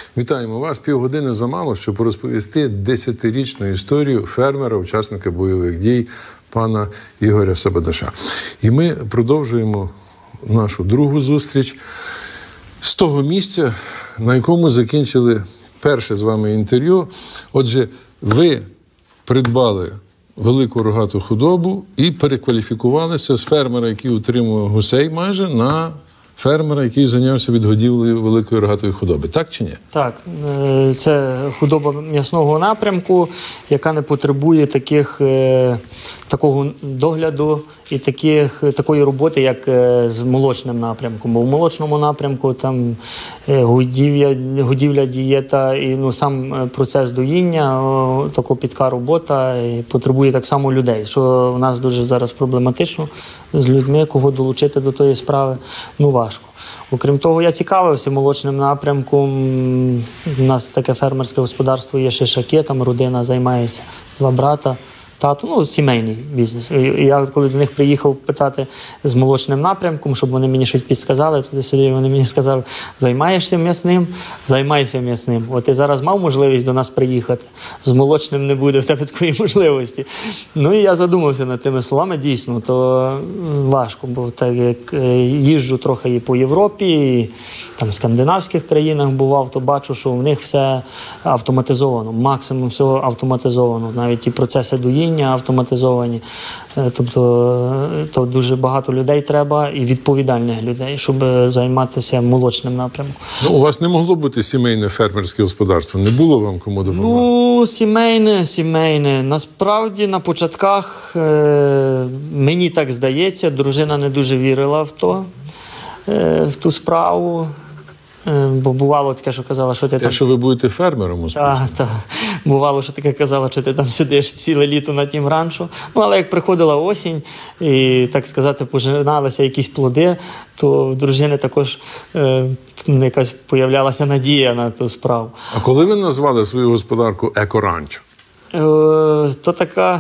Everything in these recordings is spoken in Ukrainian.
Вітаємо вас. Півгодини замало, щоб розповісти 10-річну історію фермера, учасника бойових дій, пана Ігоря Сабадаша. І ми продовжуємо нашу другу зустріч з того місця, на якому закінчили перше з вами інтерв'ю. Отже, ви придбали велику рогату худобу і перекваліфікувалися з фермера, який утримував гусей майже, на фермера, який зайнявся відгодівлею великої рогатої худоби. Так чи ні? Так. Це худоба м'ясного напрямку, яка не потребує такого догляду і такої роботи, як з молочним напрямком. Бо в молочному напрямку там годівля, дієта і сам процес доїння, то клопітка робота, і потребує так само людей, що в нас дуже зараз проблематично з людьми, кого долучити до тої справи, важко. Окрім того, я цікавився молочним напрямком. У нас таке фермерське господарство є Шишаки, там родина займається, 2 брата. Тату, сімейний бізнес. Я коли до них приїхав питати з молочним напрямком, щоб вони мені щось підсказали, туди-сюди вони мені сказали, займаєшся м'ясним, займайся м'ясним. От ти зараз мав можливість до нас приїхати, з молочним не буде в тебе такої можливості. І я задумався над тими словами, дійсно, то важко, бо так як їжджу трохи і по Європі, і там в скандинавських країнах бував, то бачу, що в них все автоматизовано, максимум всього автоматизовано, навіть ті процеси доїння автоматизовані. Тобто дуже багато людей треба і відповідальних людей, щоб займатися молочним напрямком. У вас не могло бути сімейне фермерське господарство? Не було вам кому допомагати? Сімейне. Насправді, на початках, мені так здається, дружина не дуже вірила в ту справу. Бо бувало таке, що казала, що ти там... Що ви будете фермером? Так. Бувало, що таке казала, що ти там сидиш ціле літо на тім ранчо. Але як приходила осінь і, так сказати, пожиналися якісь плоди, то в дружини також якась появлялася надія на ту справу. А коли ви назвали свою господарку «Екоранчо»? То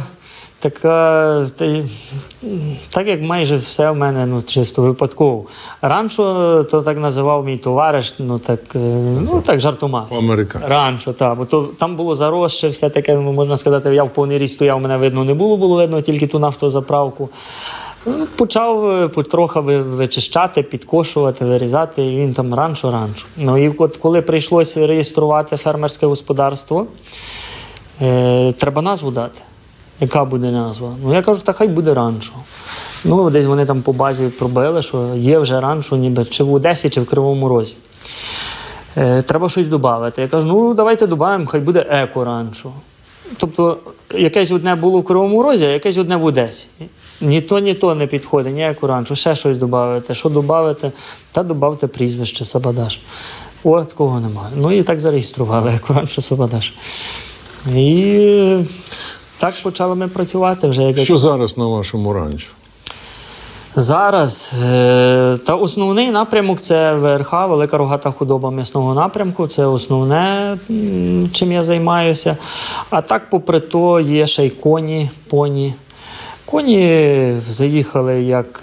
так як майже все в мене чисто випадково. Ранчо, то так називав мій товариш, так жартома. По-американськи. Ранчо, так. Бо там було заросше, все таке, можна сказати, я в повний ріст стояв, мене видно не було видно тільки ту нафтозаправку. Почав потрохи вичищати, підкошувати, вирізати, і він там ранчо. І от коли прийшлося реєструвати фермерське господарство, треба назву дати. Яка буде назва? Я кажу, хай буде ранчо. Десь вони там по базі пробили, що є вже ранчо, ніби чи в Одесі, чи в Кривому Розі. Треба щось додати. Я кажу, давайте додаємо, хай буде еко-ранчо. Тобто, якесь одне було в Кривому Розі, а якесь одне в Одесі. Ні то не підходить, ні еко-ранчо, ще щось додати. Що додати? Та додавте прізвище Сабадаш. Такого немає. І так зареєстрували еко-ранчо Сабадаш. І... так почали ми працювати вже. Що зараз на вашому ранчо? Зараз основний напрямок – це ВРХ, велика рогата худоба м'ясного напрямку. Це основне, чим я займаюся. А так, попри то, є ще й поні. Коні заїхали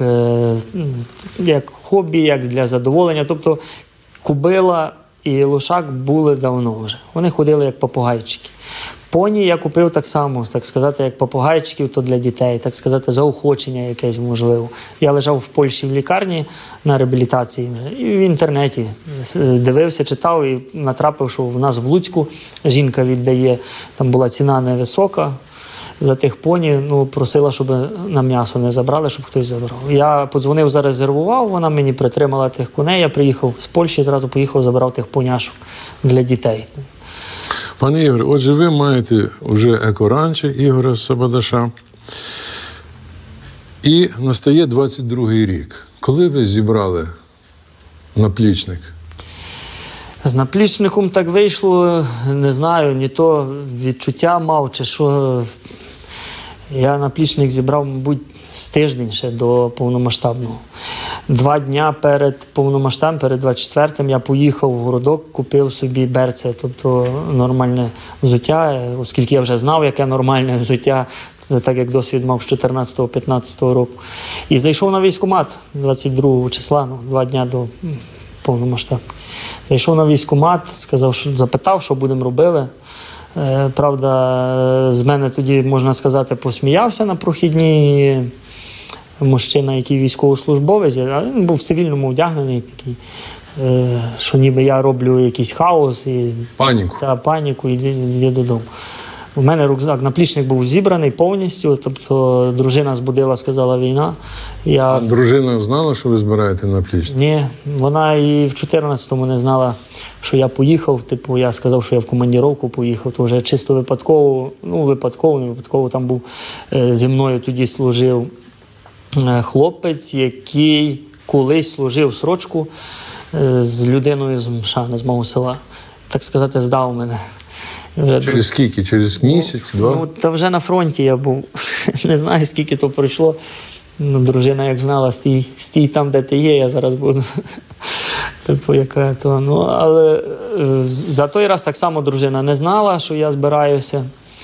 як хобі, як для задоволення. Тобто кобила і лошак були давно вже. Вони ходили як попугайчики. Поні я купив так само, так сказати, як попугайчиків, то для дітей, так сказати, заохочення якесь можливо. Я лежав в Польщі в лікарні на реабілітації і в інтернеті дивився, читав і натрапив, що в нас в Луцьку жінка віддає, там була ціна невисока за тих поні, просила, щоб на м'ясо не забрали, щоб хтось забрав. Я подзвонив, зарезервував, вона мені притримала тих коней, я приїхав з Польщі, зразу поїхав, забрав тих поняшок для дітей. Пане Ігоре, отже, ви маєте вже еко-ранчо Ігоря Сабадаша. І настає 22-й рік. Коли ви зібрали наплічник? З наплічником так вийшло, не знаю, ні то відчуття мав, чи що. Я наплічник зібрав, мабуть, з тиждень ще до повномасштабного. 2 дня перед повномасштабним, перед 24-м, я поїхав в городок, купив собі берце, тобто нормальне взуття, оскільки я вже знав, яке нормальне взуття, так як досвід мав з 14-15 року. І зайшов на військкомат 22 числа, 2 дня до повномасштабній. Зайшов на військкомат, запитав, що будемо робити. Правда, з мене тоді, можна сказати, посміявся на прохідній мужчина, який військовослужбовець, а він був в цивільному одягнений, такий, що ніби я роблю якийсь хаос. Паніку, йди додому. У мене рюкзак, наплічник був зібраний повністю, тобто дружина збудила, сказала, війна. А дружина знала, що ви збираєте наплічник? Ні, вона і в 14-му не знала, що я поїхав. Типу, я сказав, що я в командировку поїхав, то вже чисто випадково, не випадково, там був зі мною тоді служив хлопець, який колись служив срочку з людиною з Мшани, з мого села. Так сказати, здав мене. Через скільки? Через місяць, два? Та вже на фронті я був. Не знаю, скільки то пройшло. Дружина, як знала, стій там, де ти є, я зараз буду. Типу, яка то. Але за той раз так само дружина не знала, що я збираюся.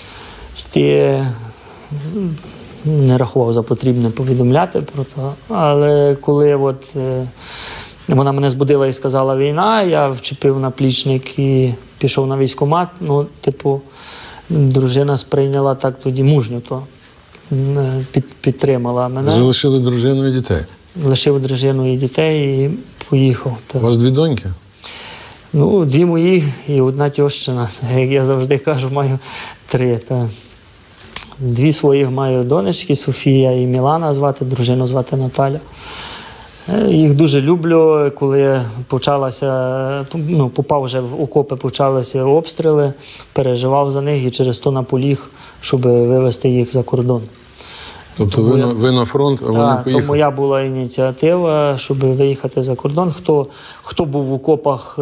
Не рахував за потрібне повідомляти про це. Але коли вона мене збудила і сказала війна, я вчепив наплічник і пішов на військкомат. Дружина сприйняла так тоді мужньо, то підтримала мене. Залишили дружину і дітей? Лишив дружину і дітей і поїхав. У вас 2 доньки? 2 мої і 1 тьощина. Як я завжди кажу, маю 3. 2 своїх маю донечки, Софія і Мілана звати, дружину звати Наталя. Їх дуже люблю, коли попав вже в окопи, почалися обстріли, переживав за них і через то наполіг, щоб вивезти їх за кордон. Тобто ви на фронт, а вони поїхали? Так, то моя була ініціатива, щоб виїхати за кордон. Хто був в окопах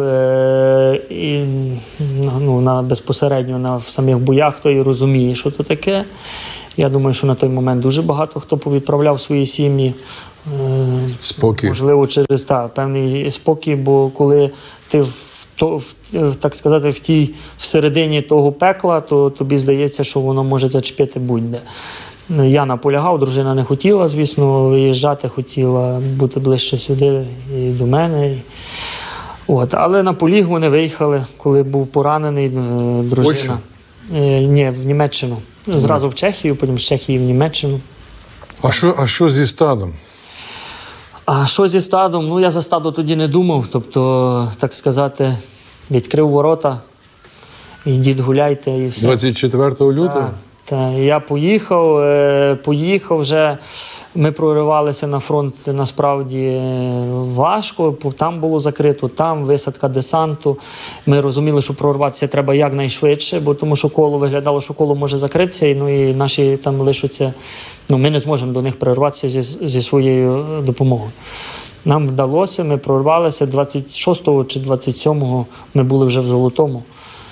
безпосередньо в самих боях, той розуміє, що це таке. Я думаю, що на той момент дуже багато хто повідправляв свої сім'ї. Спокій. Можливо, через певний спокій, бо коли ти так сказати, всередині того пекла, то тобі здається, що воно може зачепити будь-де. Я наполягав, дружина не хотіла, звісно, виїжджати, хотіла бути ближче сюди і до мене. Але наполіг вони виїхали, коли був поранений дружина. Польща? Ні, в Німеччину. Зразу в Чехію, потім з Чехії в Німеччину. А що зі стадом? А що зі стадом? Я за стадо тоді не думав. Тобто, так сказати, відкрив ворота, йдіть гуляйте і все. 24 лютого? Так. Я поїхав вже. Ми проривалися на фронт, насправді, важко. Там було закрито, там висадка десанту. Ми розуміли, що прорватися треба якнайшвидше, бо тому що виглядало, що коло може закритися, і наші там лишаться. Ми не зможемо до них прорватися зі своєю допомогою. Нам вдалося, ми прорвалися. 26-го чи 27-го ми були вже в Золотому.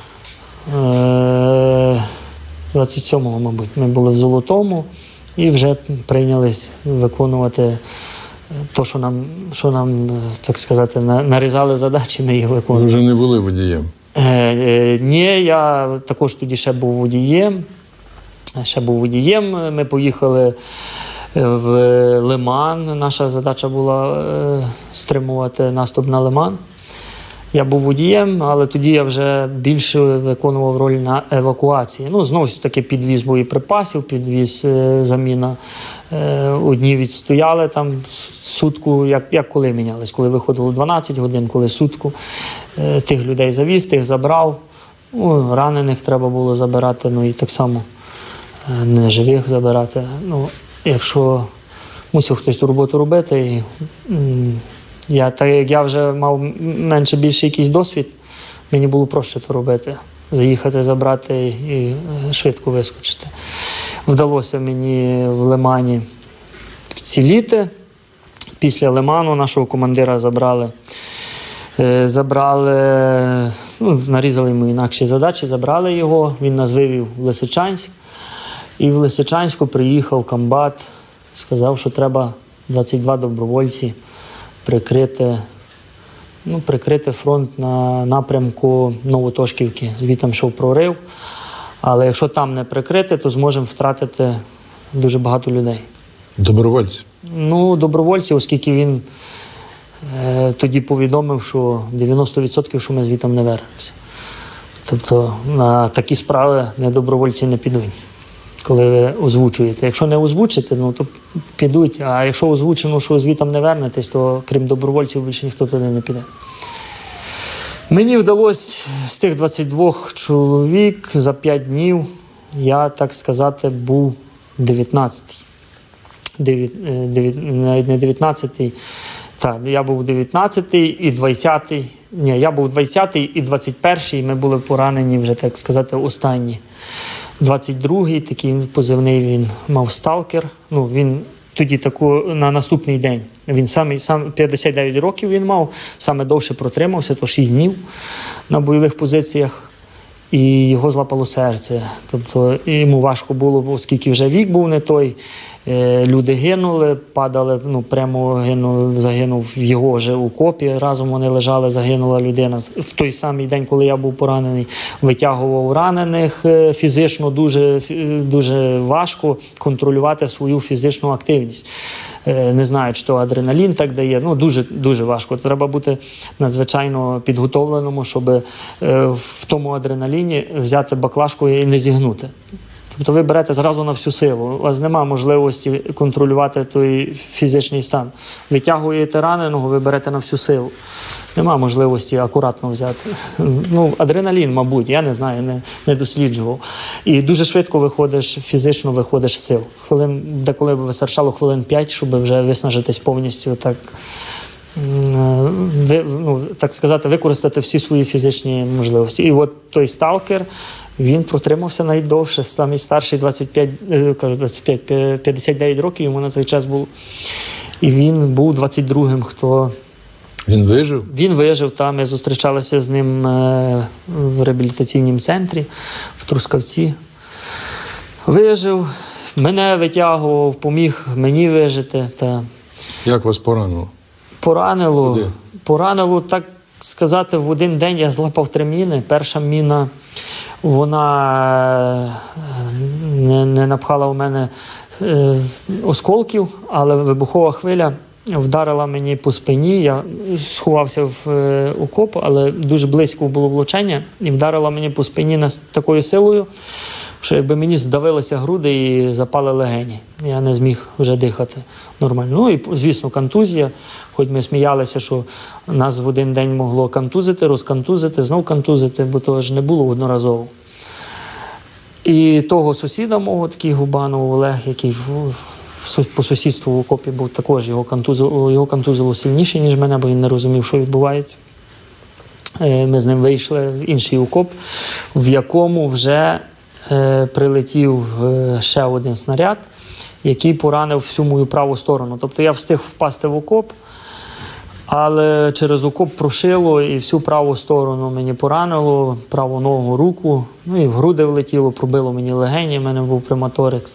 27-го, мабуть, ми були в Золотому. І вже прийнялись виконувати те, що нам, так сказати, нарізали задачі, ми їх виконували. Ви вже не були водієм? Ні, я також тоді ще був водієм. Ми поїхали в Лиман. Наша задача була стримувати наступ на Лиман. Я був водієм, але тоді я вже більше виконував роль на евакуації. Знову ж таки підвіз боєприпасів, підвіз заміна. Одні відстояли там сутку, як коли мінялись. Коли виходило 12 годин, коли сутку. Тих людей завіз, тих забрав. Ранених треба було забирати, і так само неживих забирати. Якщо мусив хтось ту роботу робити, так як я вже мав менше-більше якийсь досвід, мені було проще то робити. Заїхати, забрати і швидко вискочити. Вдалося мені в Лимані вціліти. Після Лиману нашого командира нарізали йому інакші задачі, забрали його, він нас вивів в Лисичанськ. І в Лисичанську приїхав комбат, сказав, що треба 22 добровольці прикрити фронт на напрямку Новотошківки. Звідти йшов прорив. Але якщо там не прикрити, то зможемо втратити дуже багато людей. Добровольці? Добровольці, оскільки він тоді повідомив, що 90% що ми звітом не вернемося. Тобто на такі справи недобровольці не підуть, коли ви озвучуєте. Якщо не озвучите, ну, то підуть, а якщо озвучено, що звітом не вернетесь, то крім добровольців більше ніхто туди не піде. Мені вдалося з тих 22 чоловік за 5 днів, я, так сказати, був 19-й. Навіть не 19-й, так, я був 19-й і 20-й. Ні, я був 20-й і 21-й, ми були поранені вже, так сказати, останні. 22-й, такий позивний він мав «Сталкер». Ну, він тоді на наступний день. Він сам 59 років він мав, саме довше протримався, то 6 днів на бойових позиціях. І його злапало серце. Тобто йому важко було, оскільки вже вік був не той. Люди гинули, падали, ну прямо загинув в його же окопі. Разом вони лежали, загинула людина. В той самий день, коли я був поранений, витягував ранених фізично, дуже важко контролювати свою фізичну активність. Не знаю, чи то адреналін так дає, ну дуже важко. Треба бути надзвичайно підготовленому, щоб в тому адреналіні взяти баклажку і не зігнути. Тобто ви берете зразу на всю силу, у вас немає можливості контролювати той фізичний стан. Витягуєте раненого, ви берете на всю силу. Нема можливості акуратно взяти. Ну, адреналін, мабуть, я не знаю, не досліджував. І дуже швидко виходиш, фізично виходиш з сил. Деколи вистачало хвилин 5, щоб вже виснажитись повністю, так сказати, використати всі свої фізичні можливості. І от той «Сталкер», він протримався найдовше, самий старший 59 років, йому на той час було. І він був 22-м, хто... Він вижив? Він вижив, там ми зустрічалися з ним в реабілітаційному центрі в Трускавці. Вижив, мене витягував, поміг мені вижити. Як вас поранило? Поранило, так сказати, в один день я злапав 3 міни. Перша міна, вона не напхала у мене осколків, але вибухова хвиля вдарила мені по спині. Я сховався в окоп, але дуже близько було влучання, і вдарила мені по спині такою силою, що якби мені здавилися груди і запали легені. Я не зміг вже дихати нормально. Ну і, звісно, контузія. Хоч ми сміялися, що нас в один день могло контузити, розконтузити, знов контузити, бо того ж не було одноразово. І того сусіда мого, такий Губанов Олег, який по сусідству в окопі був, також його контузило сильніше, ніж мене, бо він не розумів, що відбувається. Ми з ним вийшли в інший окоп, в якому вже прилетів ще один снаряд, який поранив всю мою праву сторону. Тобто я встиг впасти в окоп, але через окоп прошило і всю праву сторону мені поранило, праву ногу, руку, ну і в груди влетіло, пробило мені легені, в мене був прематорикс.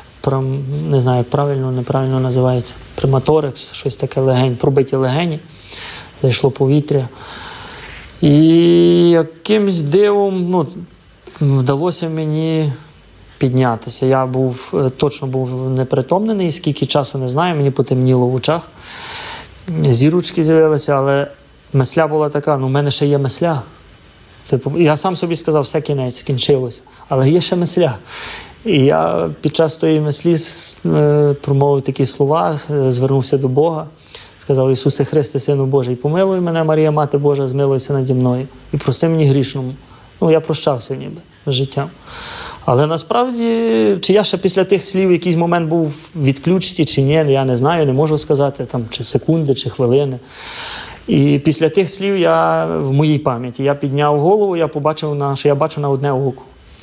Не знаю, як правильно, неправильно називається. Прематорикс, щось таке легень, пробиті легені, зайшло повітря. І якимсь дивом, вдалося мені піднятися. Я точно був непритомнений, скільки часу не знаю, мені потемніло в очах. Зірочки з'явилися, але мисля була така, в мене ще є мисля. Я сам собі сказав, все кінець, скінчилось, але є ще мисля. І я під час тої мислі промовив такі слова, звернувся до Бога, сказав: Ісусе Христе, Сину Божий, помилуй мене, Марія, Мати Божа, змилуйся наді мною і прости мені грішному. Я прощався ніби з життям. Але насправді, чи я ще після тих слів якийсь момент був в відключці, чи ні, я не знаю, не можу сказати, чи секунди, чи хвилини. І після тих слів в моїй пам'яті я підняв голову, я побачив, що я бачу на одне око.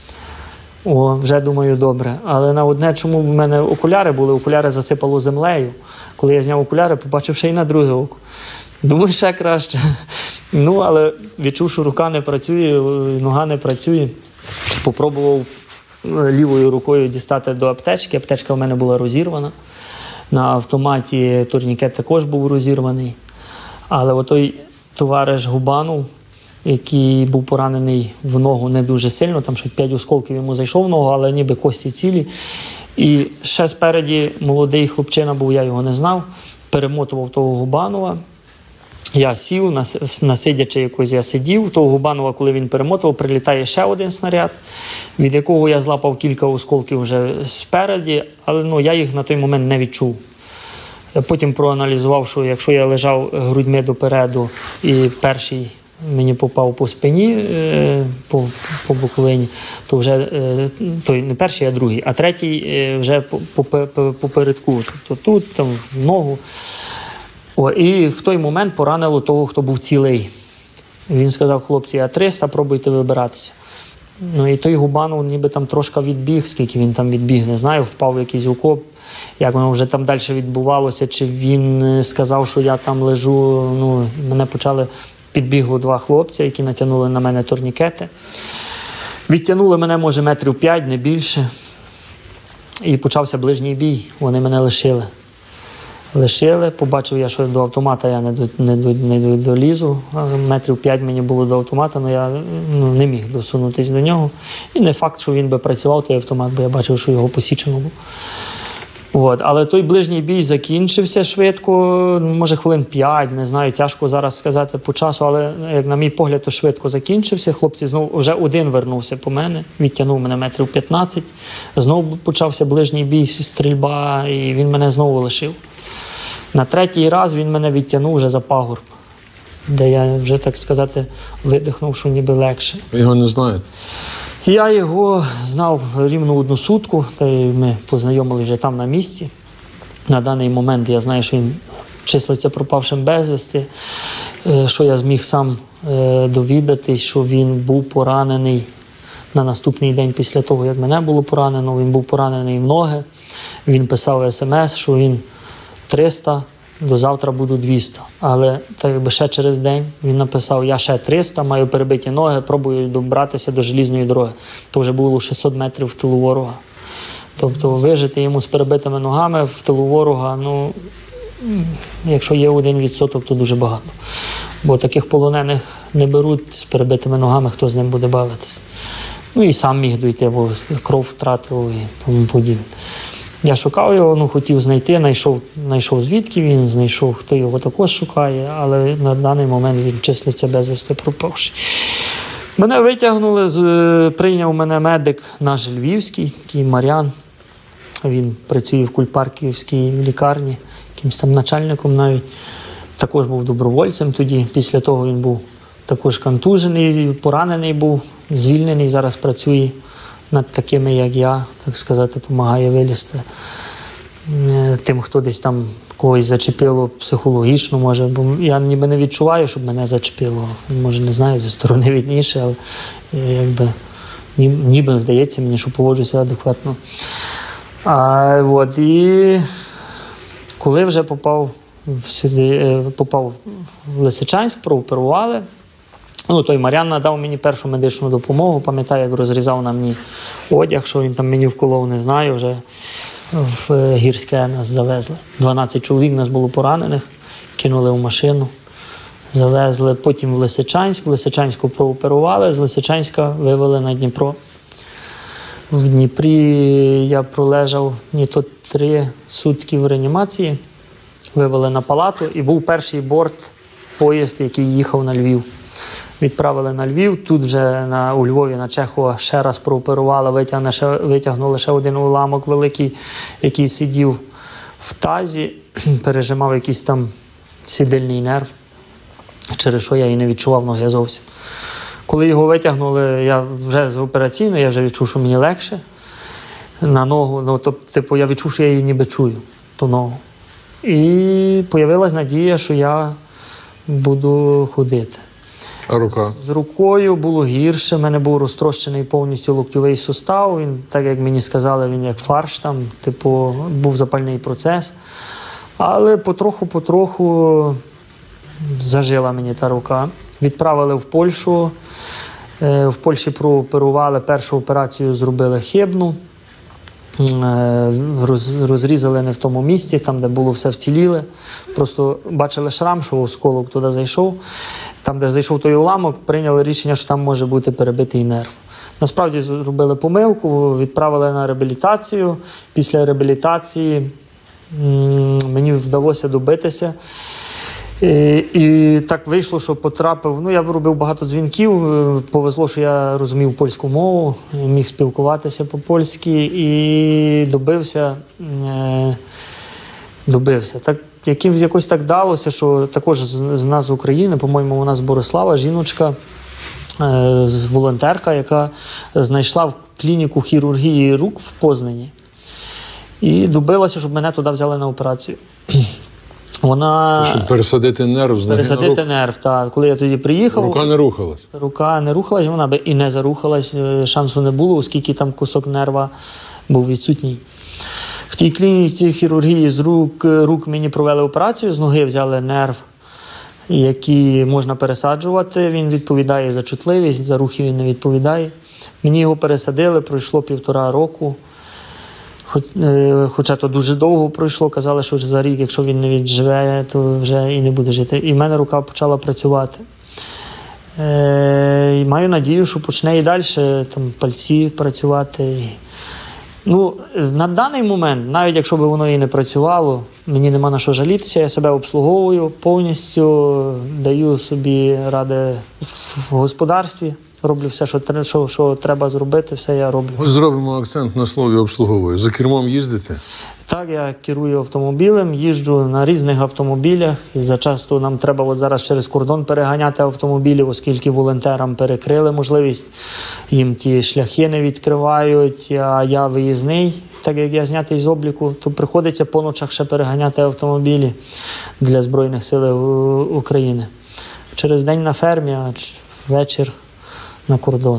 Вже думаю, добре. Але на одне, чому в мене окуляри були, окуляри засипало землею. Коли я зняв окуляри, побачив ще й на друге око. Думаю, ще краще. Але відчув, що рука не працює, нога не працює. Попробував лівою рукою дістати до аптечки. Аптечка в мене була розірвана. На автоматі турнікет також був розірваний. Але отой товариш Губанов, який був поранений в ногу не дуже сильно, там ще 5 осколків йому зайшов в ногу, але ніби кості цілі. І ще спереді молодий хлопчина був, я його не знав, перемотував того Губанова Я сів, на сидячи якось я сидів. Того Губанова, коли він перемотував, прилітає ще один снаряд, від якого я злапав кілька осколків вже спереді, але я їх на той момент не відчув. Я потім проаналізував, що якщо я лежав грудьми допереду і перший мені попав по спині, по боковині, то вже той не перший, а другий, а третій вже попередку, тобто тут, там, в ногу. І в той момент поранило того, хто був цілий. Він сказав: хлопці, А300, пробуйте вибиратися. І той Губанов ніби там трошки відбіг, скільки він там відбіг, не знаю, впав в якийсь окоп, як воно вже там далі відбувалося, чи він сказав, що я там лежу. Мене підбігло 2 хлопці, які натягнули на мене турнікети. Відтягнули мене, може, 5 метрів, не більше. І почався ближній бій, вони мене лишили. Побачив я, що до автомата я не долізу, 5 метрів мені було до автомата, але я не міг досунутися до нього. І не факт, що він би працював, той автомат, бо я бачив, що його посічено було. Але той ближній бій закінчився швидко, може хвилин 5, не знаю, тяжко зараз сказати по часу, але, як на мій погляд, то швидко закінчився. Хлопці знову, вже один вернувся по мене, відтягнув мене 15 метрів. Знову почався ближній бій, стрільба, і він мене знову лишив. На 3-й раз він мене відтягнув вже за пагорб, де я вже, так сказати, видихнув, що ніби легше. Ви його не знаєте? Я його знав рівно 1 сутку, та й ми познайомилися вже там на місці. На даний момент я знаю, що він числиться пропавшим безвісти, що я зміг сам довідатись, що він був поранений на наступний день після того, як мене було поранено. Він був поранений в ноги, він писав смс, що він 300, до завтра буду 200. Але так якби ще через день він написав: я ще 300, маю перебиті ноги, пробую добратися до желізної дороги. То вже було 600 метрів в тилу ворога. Тобто вижити йому з перебитими ногами в тилу ворога, якщо є 1%, то дуже багато. Бо таких полонених не беруть з перебитими ногами, хто з ним буде бавитися. І сам міг дійти, бо кров втратив і тому подібне. Я шукав його, хотів знайти, знайшов звідки він, знайшов, хто його також шукає, але на даний момент він числиться безвісти пропавший. Мене витягнули, прийняв мене медик наш львівський, такий Мар'ян. Він працює в Кульпарківській лікарні, якимось там начальником навіть. Також був добровольцем тоді. Після того він був також контужений, поранений був, звільнений, зараз працює над такими, як я, так сказати, допомагає вилізти тим, хто десь там когось зачепило психологічно, може, бо я ніби не відчуваю, щоб мене зачепило. Може, не знаю, зі сторони видніше, але якби ніби здається мені, що поводжуся адекватно. І коли вже попав в Лисичанськ, прооперували, той Мар'ян надав мені першу медичну допомогу. Пам'ятаю, як розрізав на мені одяг, що він там мені вколов, не знаю, вже в Гірське нас завезли. 12 чоловік нас було поранених, кинули в машину, завезли. Потім в Лисичанськ, в Лисичанську прооперували, з Лисичанська вивели на Дніпро. В Дніпрі я пролежав 3 сутки в реанімації, вивели на палату, і був перший поїзд, який їхав на Львів. Відправили на Львів, тут вже у Львові на Чехова ще раз прооперували, витягнули ще один уламок великий, який сидів в тазі, пережимав якийсь там сідильний нерв, через що я і не відчував ноги зовсім. Коли його витягнули, я вже з операційної, я вже відчув, що мені легше на ногу, я відчув, що я її ніби чую, ту ногу. І з'явилась надія, що я буду ходити. А рука? З рукою було гірше, в мене був розтрощений повністю локтьовий сустав, він, так як мені сказали, він як фарш, там, був запальний процес. Але потроху зажила мені та рука. Відправили в Польщу, в Польщі прооперували, першу операцію зробили хибну, розрізали не в тому місці, там, де було все вціліле. Просто бачили шрам, що осколок туди зайшов. Там, де зайшов той уламок, прийняли рішення, що там може бути перебитий нерв. Насправді зробили помилку, відправили на реабілітацію. Після реабілітації мені вдалося добитися. І так вийшло, що потрапив. Ну, я робив багато дзвінків. Повезло, що я розумів польську мову, міг спілкуватися по-польськи і добився. Так, якось так далося, що також з нас з України, по-моєму, у нас Борислава, жіночка, волонтерка, яка знайшла в клініку хірургії рук в Познані. І добилася, щоб мене туди взяли на операцію. Вона... Щоб пересадити нерв з ноги на руку? Пересадити нерв, так. Коли я тоді приїхав... Рука не рухалась? Рука не рухалась, вона би і не зарухалась, шансу не було, оскільки там кусок нерва був відсутній. В тій клініці хірургії з рук мені провели операцію, з ноги взяли нерв, який можна пересаджувати, він відповідає за чутливість, за рухи він не відповідає. Мені його пересадили, пройшло 1,5 року. Хоча то дуже довго пройшло, казали, що за рік, якщо він не відживе, то вже і не буде жити. І в мене рука почала працювати. І маю надію, що почне і далі там, пальці працювати. Ну, на даний момент, навіть якщо б воно і не працювало, мені нема на що жалітися, я себе обслуговую повністю, даю собі ради в господарстві. Роблю все, що треба зробити, все я роблю. Ось зробимо акцент на слові «обслуговую». За кермом їздите? Так, я керую автомобілем, їжджу на різних автомобілях. І зачасто нам треба от зараз через кордон переганяти автомобілі, оскільки волонтерам перекрили можливість. Їм ті шляхи не відкривають, а я виїзний, так як я знятий з обліку, то приходиться по ночах ще переганяти автомобілі для Збройних сил України. Через день на фермі, а вечір на кордон.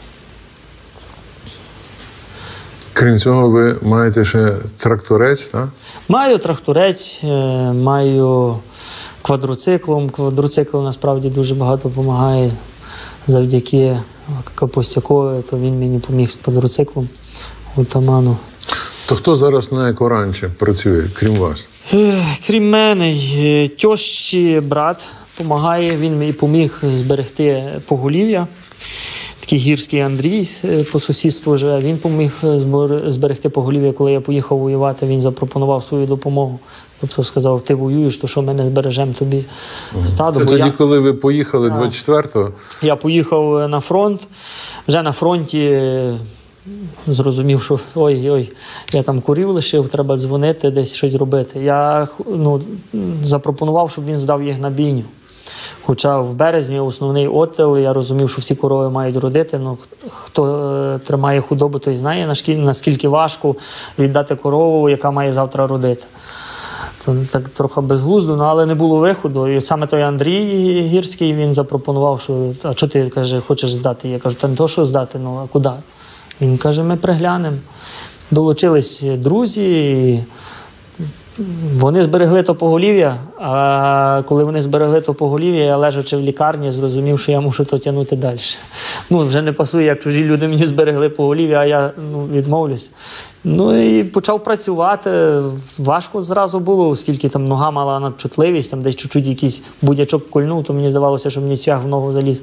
Крім цього, ви маєте ще тракторець, так? Маю тракторець, маю квадроциклом. Квадроцикл насправді дуже багато допомагає. Завдяки Капустякові, то він мені допоміг з квадроциклом, отаману. То хто зараз на екоранчі працює, крім вас? Крім мене, тьощі брат допомагає, він мені допоміг зберегти поголів'я. Такий гірський Андрій по сусідству живе, він допоміг зберегти поголів'я, коли я поїхав воювати, він запропонував свою допомогу. Тобто сказав, ти воюєш, то що ми не збережемо тобі стадо. Це тоді, коли ви поїхали 24-го? Я поїхав на фронт, вже на фронті зрозумів, що ой-ой, я там курів лишив, треба дзвонити, десь щось робити. Я запропонував, щоб він здав їх на бійню. Хоча в березні основний отділ, я розумів, що всі корови мають родити, але хто тримає худобу, той знає, наскільки важко віддати корову, яка має завтра родити. То так трохи безглуздо, але не було виходу. І саме той Андрій Гірський, він запропонував, що а що ти, каже, хочеш здати? Я кажу, та не то, що здати, ну а куди? Він каже, ми приглянемо. Долучились друзі, і вони зберегли то поголів'я, а коли вони зберегли то поголів'я, я лежачи в лікарні, зрозумів, що я мушу то тягнути далі. Ну, вже не пасує, як чужі люди мені зберегли поголів'я, а я відмовлюсь. Ну і почав працювати. Важко зразу було, оскільки там нога мала надчутливість, там десь чуть-чуть якийсь будячок кольнув, то мені здавалося, що мені цвях в ногу заліз.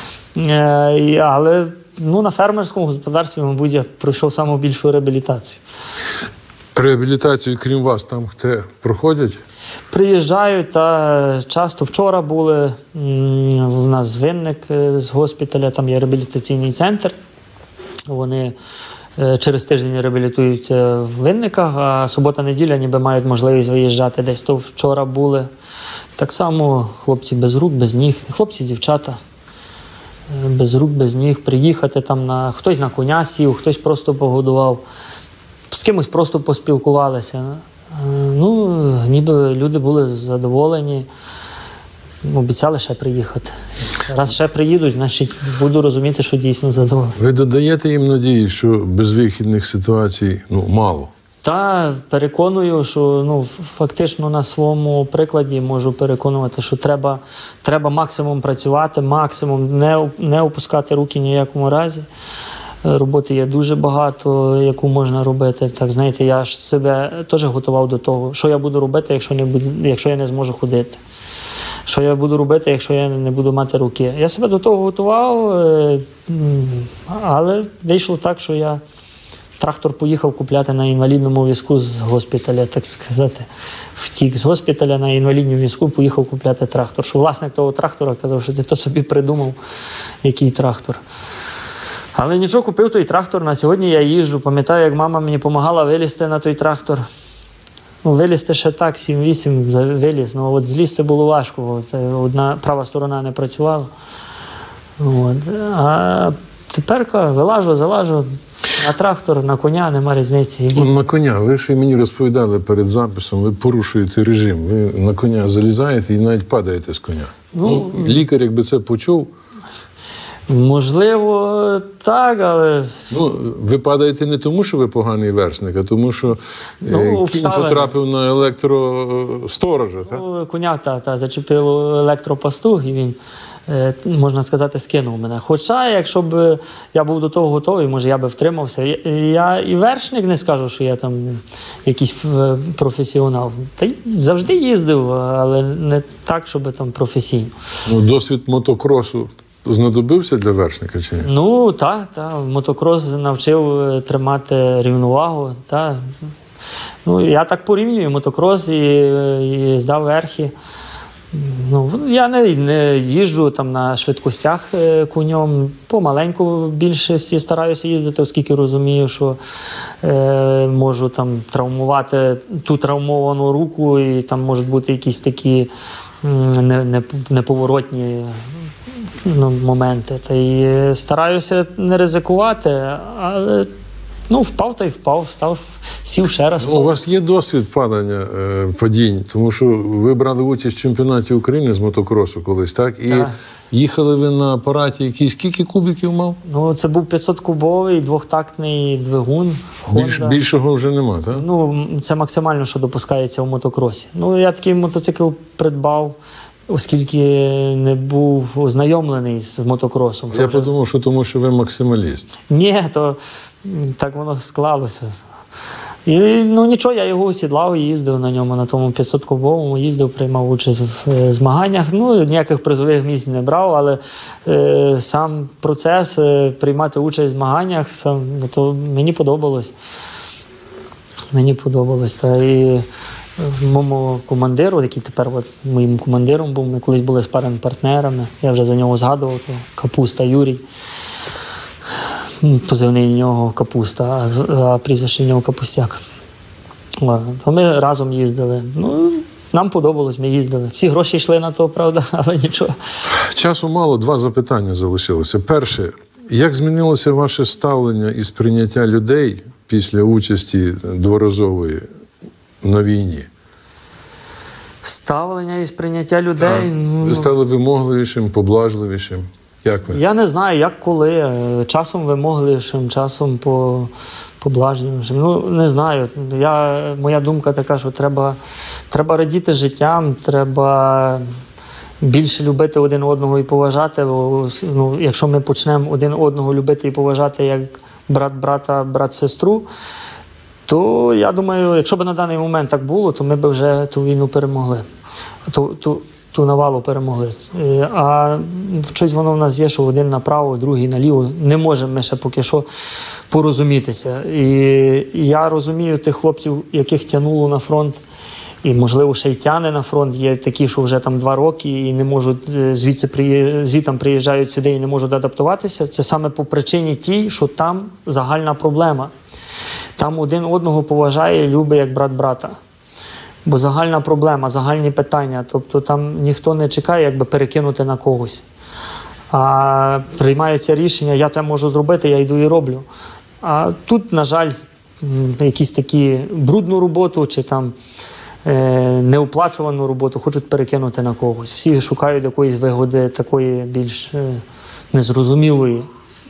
Але на фермерському господарстві, мабуть, я пройшов саму більшу реабілітацію. Реабілітацію, крім вас, там хто проходять? Приїжджають, та часто. Вчора були в нас Винник з госпіталя, там є реабілітаційний центр. Вони через тиждень реабілітуються в Винниках, а субота-неділя ніби мають можливість виїжджати десь. То вчора були так само хлопці без рук, без ніг, хлопці, дівчата. Без рук, без ніг, приїхати там хтось на коня сів, хтось просто погодував, з кимось просто поспілкувалися. Ну, ніби люди були задоволені, обіцяли ще приїхати. Раз ще приїдуть, значить буду розуміти, що дійсно задоволені. Ви додаєте їм надії, що безвихідних ситуацій мало? Та переконую, що фактично на своєму прикладі можу переконувати, що треба максимум працювати, максимум не опускати руки ні в якому разі. Роботи є дуже багато, яку можна робити. Так, знаєте, я ж себе теж готував до того, що я буду робити, якщо я не зможу ходити. Що я буду робити, якщо я не буду мати руки. Я себе до того готував, але вийшло так, що я трактор поїхав купляти на інвалідному візку з госпіталя, так сказати. Втік з госпіталя на інвалідному візку, поїхав купляти трактор. Що власник того трактора казав, що ти то собі придумав, який трактор. Але нічого, купив той трактор, на сьогодні я їжджу. Пам'ятаю, як мама мені допомагала вилізти на той трактор. Ну, вилізти ще так, 7-8 виліз, ну от злізти було важко. От, одна права сторона не працювала. От. А тепер вилажу, залажу на трактор, на коня, нема різниці. На коня, ви ж і мені розповідали перед записом, ви порушуєте режим, ви на коня залізаєте і навіть падаєте з коня. Ну, лікар, якби це почув. Можливо, так, але... Ну, ви падаєте не тому, що ви поганий вершник, а тому, що кінь потрапив на електросторожа, так? Ну, коня зачепило електропастух, і він, можна сказати, скинув мене. Хоча, якщо б я був до того готовий, може, я би втримався. Я і вершник не скажу, що я там якийсь професіонал. Та й завжди їздив, але не так, щоб там професійно. Ну, досвід мотокросу знадобився для вершника чи ні? Ну, так. Мотокрос навчив тримати рівновагу. Так. Ну, я так порівнюю мотокрос і здав верхи. Ну, я не їжджу там на швидкостях конем. Помаленьку більшості стараюся їздити, оскільки розумію, що можу там травмувати ту травмовану руку, і там можуть бути якісь такі неповоротні моменти. Та й стараюся не ризикувати, але впав та й впав, сів ще раз. У вас є досвід падінь, тому що ви брали участь в чемпіонаті України з мотокросу колись, так? І їхали ви на апараті якийсь, скільки кубиків мав? Ну, це був 500-кубовий, двохтактний двигун. Більшого вже нема, так? Ну, це максимально, що допускається в мотокросі. Ну, я такий мотоцикл придбав, оскільки не був ознайомлений з мотокросом. Я подумав, що тому, що ви максималіст. Ні, то так воно склалося. І нічого, я його осідлав і їздив на ньому, на тому 500-кубовому, їздив, приймав участь в змаганнях. Ну, ніяких призових місць не брав, але сам процес приймати участь в змаганнях, то мені подобалось. Мені подобалось. Та і моєму командиру, який тепер моїм командиром був, ми колись були спарринг-партнерами, я вже за нього згадував, то Капуста Юрій. Позивний в нього Капуста, а прізвище в нього Капустяк. То ми разом їздили. Ну, нам подобалось, ми їздили. Всі гроші йшли на то, правда, але нічого. Часу мало, 2 запитання залишилося. Перше, як змінилося ваше ставлення і сприйняття людей після участі дворазової на війні? Ставлення і сприйняття людей? Ви стали вимогливішим, поблажливішим? Як ви? Я не знаю, як коли. Часом вимогливішим, часом поблажливішим. Ну, не знаю. Моя думка така, що треба радіти життям, треба більше любити один одного і поважати. Якщо ми почнемо один одного любити і поважати як брат брата, брат сестру, то, я думаю, якщо б на даний момент так було, то ми б вже ту війну перемогли. Ту навалу перемогли. А щось воно в нас є, що один направо, другий наліво. Не можемо ми ще поки що порозумітися. І я розумію тих хлопців, яких тягнуло на фронт, і, можливо, ще й тягне на фронт. Є такі, що вже там 2 роки і не можуть, звідти приїжджають сюди і не можуть адаптуватися. Це саме по причині тій, що там загальна проблема. Там один одного поважає і любить як брат брата. Бо загальна проблема, загальні питання. Тобто там ніхто не чекає, якби перекинути на когось. А приймається рішення, я те можу зробити, я йду і роблю. А тут, на жаль, якісь такі брудну роботу чи там неоплачувану роботу хочуть перекинути на когось. Всі шукають якоїсь вигоди такої більш незрозумілої.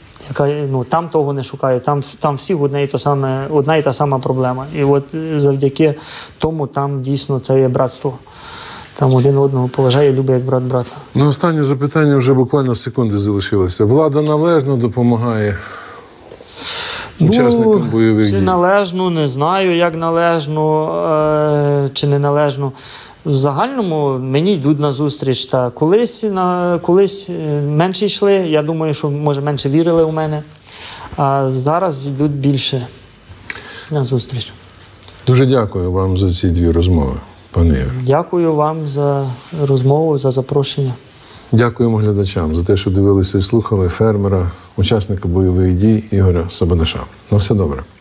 Там того не шукають, там всіх одна і та сама проблема. І от завдяки тому там дійсно це є братство. Там один одного поважає і любить як брат брата. Ну, останнє запитання, вже буквально секунди залишилося. Влада належно допомагає учасникам бойових дій? Чи належно, не знаю, як належно, чи не належно. В загальному мені йдуть на зустріч. Та колись менше йшли, я думаю, що, може, менше вірили у мене. А зараз йдуть більше. На зустріч. Дуже дякую вам за ці дві розмови, пане Ігор. Дякую вам за розмову, за запрошення. Дякуємо глядачам за те, що дивилися і слухали фермера, учасника бойових дій Ігоря Сабадаша. На все добре.